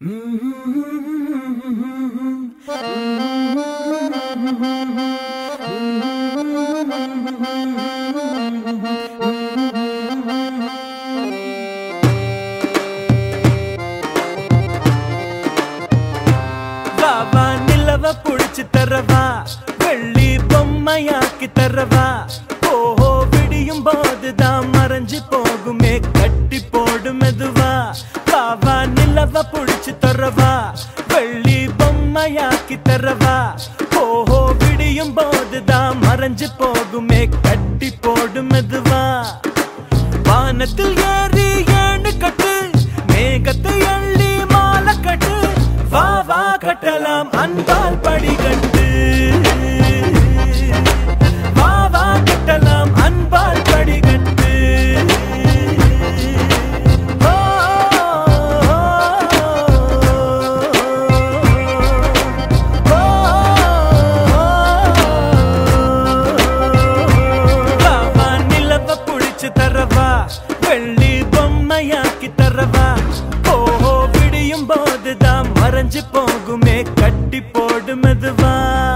வாவா நிலவ புடிச்சு தரவா வெள்ளி பொம்மையாக்கி தரவா ஓஹோ விடியும் போதுதான் மறைஞ்சு போகுமே கட்டி போடு மெதுவா வாவா நிலவ புடிச்சு தரவா வெள்ளி பொம்மையாக்கி தரவா ஓஹோ விடியும் போதுதான் மறைஞ்சு போகுமே கட்டி போடு மெதுவா வானத்தில் ஏறி ஏணு கட்டு மேகத்தை அள்ளி மாலை கட்டு வா வா கட்டலாம் அன்பால் படிகட்டு வா வா கட்டலாம் அன்பால் படிகட்டு வாவா நிலவ புடிச்சு தரவா வெள்ளி பொம்மையாக்கி தரவா ஓஹோ விடியும் போதுதான் மறைஞ்சு போகுமே கட்டி போடு மெதுவா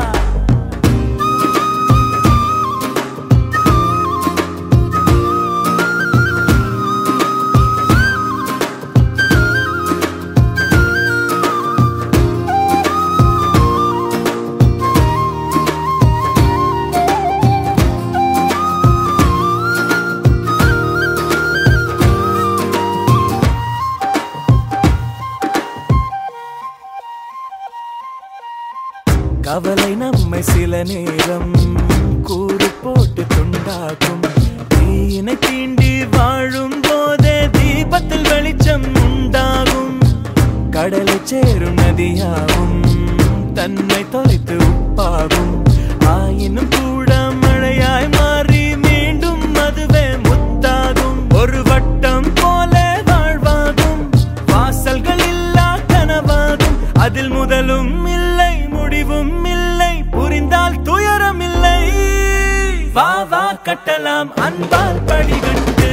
கவலை நம்மை சில நேரம் கூறு போட்டு துண்டாக்கும் தீயினை தீண்டி வாழும் போதே தீபத்தில் வெளிச்சம் உண்டாகும் கடலை சேரும் நதியாகும் தன்னை தொலைத்து உப்பாகும் ஆயினும் கூட மழையாய் மாறி மீண்டும் அதுவே முத்தாகும் ஒரு வட்டம் போல வாழ்வாகும் வாசல்கள் இல்லா கனவாகும் அதில் முதலும் இல்லை முடிவும் இல்லை புரிந்தால் துயரம் இல்லை வா வா கட்டலாம் அன்பால் படிகட்டு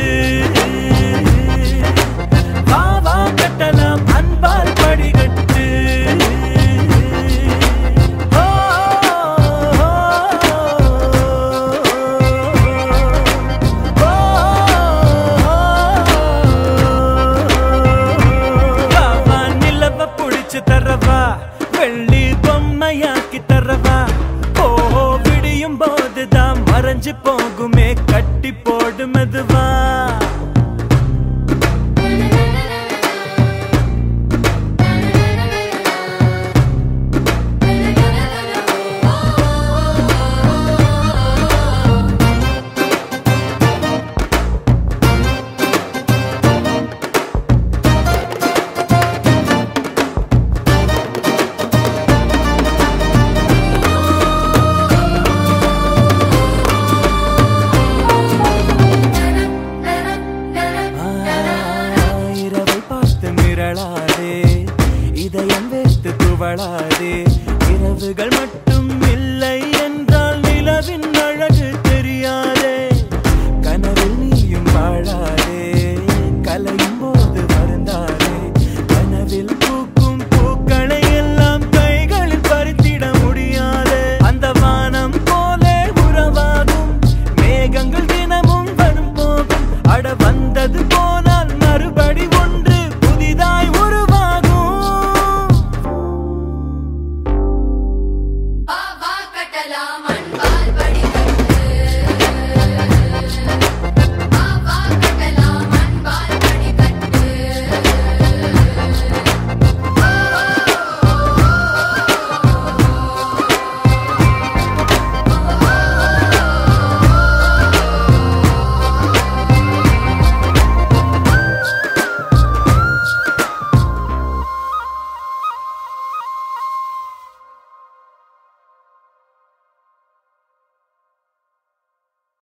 வா வா கட்டலாம் அன்பால் படிகட்டு வாவா நிலவ புடிச்சு தரவா வெள்ளி பொம்மையாக்கி தரவா ஓஹோ விடியும் போதுதான் மறைஞ்சு போகுமே கட்டி போடு மெதுவா இதயம் வைத்து துவளாதே இரவுகள் மட்டும்